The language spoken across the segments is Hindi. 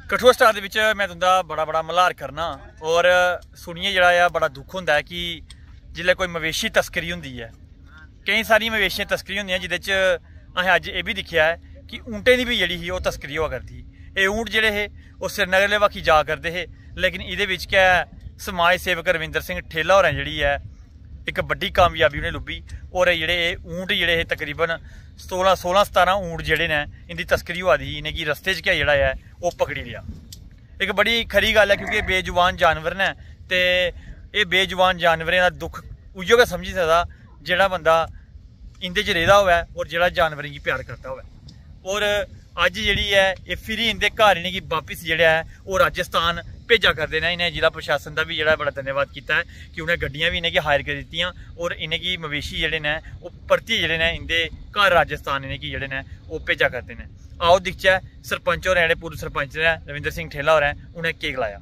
कठुआ स्टार दे मैं तुंदा बड़ा बड़ा मल्हार करना और सुनिए जड़ा बड़ा दुख होंदा है कि जिल्लै कोई मवेशी तस्करी होंदी है, कई सारी मवेशियां तस्करी होंदियां जिहदे च असें अज्ज एह् बी दिक्खेआ है कि ऊंटें दी भी जेह्ड़ी ही ओह् तस्करी होआ करदी ही। एह् ऊंट जेह्ड़े हे ओह् श्रीनगर आह्ले बक्खी जा करदे हे, लेकिन इहदे विच गै समाज सेवक रविंदर सिंह ठेला होरें जेह्ड़ी है एक बड्डी कामयाबी उ'नें लुब्भी और जेह्ड़े ऊंट जेह्ड़े हे तकरीबन 16-17 ऊंट जेह्ड़े ने इंदी तस्करी होआ दी ही, इनेंगी रस्ते च गै जेह्ड़ा है ओह् पकड़ी लिया। एक बड़ी खरी गल है क्योंकि बेजुबान जानवर ने ते एह् बेजुबान जानवरें दा दुख उ'यै गै समझी सकदा जेह्ड़ा बंदा इंदे च रेह्दा होवै और जेह्ड़ा जानवरें गी प्यार करदा होवै। और अज्ज जेह्ड़ी है एह् फिरी इंदे घर इनेंगी वापस जेह्ड़ा है ओह् राजस्थान भेजा करदे ने। इन्हें जिला प्रशासन का भी जेह्ड़ा बड़ा धन्यवाद किया है कि उन्हें गड्डियां भी इन्हेंगी हायर करी दित्तियां और इन्हेंगी मवेशी जेह्ड़े ने ओह् परतियै जेह्ड़े ने इंदे घर राजस्थान इन्हेंगी जेह्ड़े ने ओह् भेजा करदे ने। आओ दिखचै सरपंच होरें जेह्ड़े पूर्व सरपंच ने रविंदर सिंह ठेला होरें उन्हें केह् गलाया।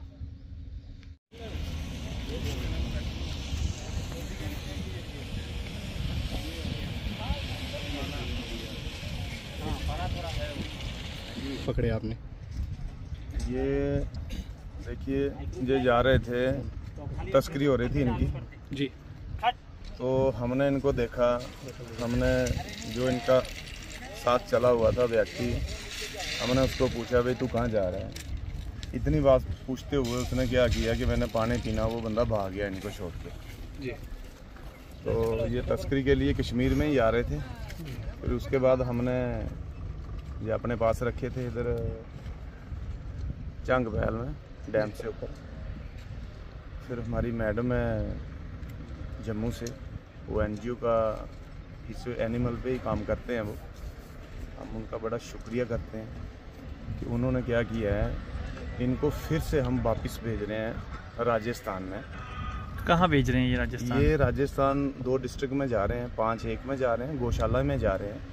पकड़े आपने? ये देखिए ये जा रहे थे, तस्करी हो रही थी इनकी जी। तो हमने इनको देखा, हमने जो इनका साथ चला हुआ था व्यक्ति, हमने उसको पूछा भाई तू कहाँ जा रहा है। इतनी बात पूछते हुए उसने क्या किया कि मैंने पानी पीना, वो बंदा भाग गया इनको छोड़ के जी। तो ये तस्करी के लिए कश्मीर में ही आ रहे थे। फिर उसके बाद हमने ये अपने पास रखे थे इधर चंग बहल में डैम से ऊपर। फिर हमारी मैडम है जम्मू से, वो एनजीओ का इस एनिमल पे ही काम करते हैं वो। हम उनका बड़ा शुक्रिया करते हैं कि उन्होंने क्या किया है, इनको फिर से हम वापस भेज रहे हैं राजस्थान में। कहाँ भेज रहे हैं ये राजस्थान? ये राजस्थान 2 डिस्ट्रिक्ट में जा रहे हैं, 5 एक में जा रहे हैं, गौशाला में जा रहे हैं।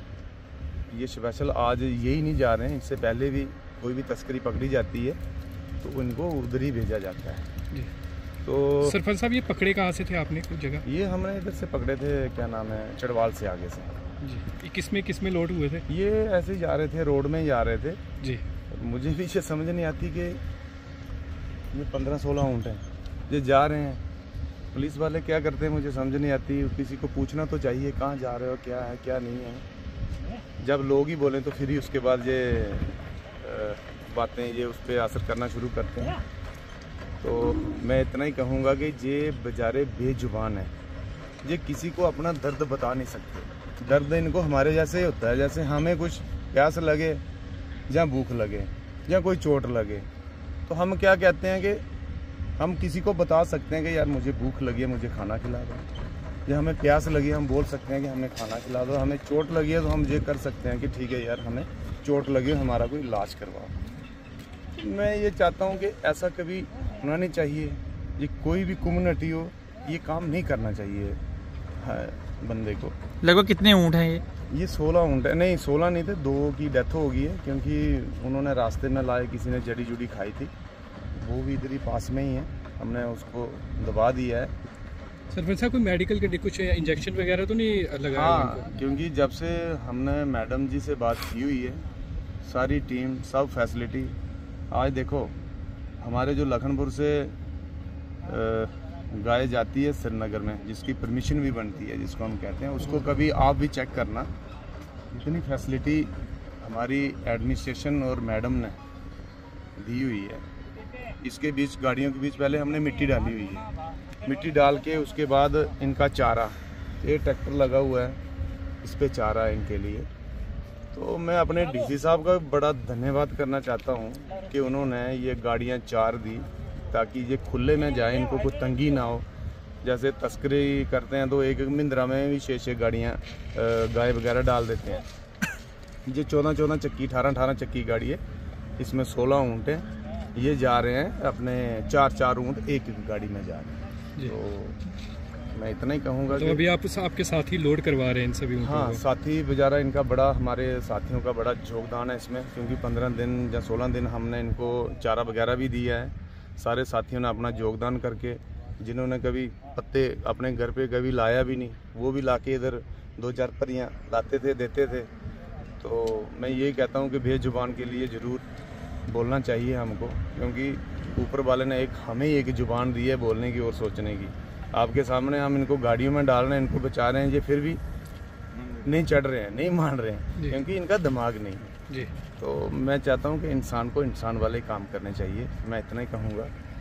ये स्पेशल आज यही नहीं जा रहे हैं, इससे पहले भी कोई भी तस्करी पकड़ी जाती है तो इनको उधर ही भेजा जाता है जी। तो सरपंच साहब ये पकड़े कहाँ से थे आपने कुछ जगह? ये हमने इधर से पकड़े थे, क्या नाम है, चढ़वाल से आगे से जी। किस में लोड हुए थे? ये ऐसे ही जा रहे थे, रोड में ही जा रहे थे जी। मुझे भी ये समझ नहीं आती कि ये 15-16 ऊँट हैं, ये जा रहे हैं, पुलिस वाले क्या करते हैं मुझे समझ नहीं आती। किसी को पूछना तो चाहिए कहाँ जा रहे हो, क्या है क्या नहीं है। जब लोग ही बोलें तो फिर ही उसके बाद ये बातें ये उस पर असर करना शुरू करते हैं। तो मैं इतना ही कहूँगा कि ये बेचारे बेजुबान हैं, ये किसी को अपना दर्द बता नहीं सकते। दर्द इनको हमारे जैसे ही होता है, जैसे हमें कुछ प्यास लगे या भूख लगे या कोई चोट लगे तो हम क्या कहते हैं कि हम किसी को बता सकते हैं कि यार मुझे भूख लगी है, मुझे खाना खिला दो, या हमें प्यास लगी है हम बोल सकते हैं कि हमें खाना खिला दो, हमें चोट लगी है तो हम ये कर सकते हैं कि ठीक है यार हमें चोट लगी है, हमारा कोई इलाज करवाओ। मैं ये चाहता हूँ कि ऐसा कभी होना नहीं चाहिए। ये कोई भी कम्युनिटी हो, ये काम नहीं करना चाहिए बंदे को। लगभग कितने ऊँट हैं ये 16 ऊँट है, नहीं 16 नहीं थे, 2 की डेथ हो गई है क्योंकि उन्होंने रास्ते में लाए, किसी ने जड़ी जुड़ी खाई थी, वो भी इधर ही पास में ही है, हमने उसको दबा दिया है। सरपंच साहब कोई मेडिकल के कुछ इंजेक्शन वगैरह तो नहीं लगाया? हाँ, क्योंकि जब से हमने मैडम जी से बात की हुई है, सारी टीम सब फैसिलिटी, आज देखो हमारे जो लखनपुर से गाय जाती है श्रीनगर में, जिसकी परमिशन भी बनती है, जिसको हम कहते हैं, उसको कभी आप भी चेक करना, इतनी फैसिलिटी हमारी एडमिनिस्ट्रेशन और मैडम ने दी हुई है। इसके बीच गाड़ियों के बीच पहले हमने मिट्टी डाली हुई है, मिट्टी डाल के उसके बाद इनका चारा, ये ट्रैक्टर लगा हुआ है, इस पे चारा है इनके लिए। तो मैं अपने डीसी साहब का बड़ा धन्यवाद करना चाहता हूँ कि उन्होंने ये गाड़ियाँ 4 दी ताकि ये खुले में जाए, इनको कोई तंगी ना हो। जैसे तस्करी करते हैं तो एक महिंद्रा में भी 6-6 गाड़ियाँ गाय वगैरह डाल देते हैं। ये 14-14 चक्की 18-18 चक्की गाड़ी है, इसमें 16 ऊँट हैं, ये जा रहे हैं अपने 4-4 ऊँट एक गाड़ी में जा रहे हैं। तो मैं इतना ही कहूँगा तो अभी आप आपके साथ ही लोड करवा रहे हैं इन सभी ऊँटों को? हाँ, साथी बेचारा इनका बड़ा, हमारे साथियों का बड़ा योगदान है इसमें, क्योंकि 15 दिन या 16 दिन हमने इनको चारा वगैरह भी दिया है। सारे साथियों ने अपना योगदान करके, जिन्होंने कभी पत्ते अपने घर पे कभी लाया भी नहीं, वो भी लाके इधर 2-4 परियाँ लाते थे, देते थे। तो मैं यही कहता हूँ कि बेजुबान के लिए ज़रूर बोलना चाहिए हमको, क्योंकि ऊपर वाले ने हमें एक जुबान दी है बोलने की और सोचने की। आपके सामने हम इनको गाड़ियों में डाल रहे हैं, इनको बचा रहे हैं, ये फिर भी नहीं चढ़ रहे हैं, नहीं मान रहे हैं, क्योंकि इनका दिमाग नहीं है जी। तो मैं चाहता हूँ कि इंसान को इंसान वाले काम करने चाहिए, मैं इतना ही कहूँगा।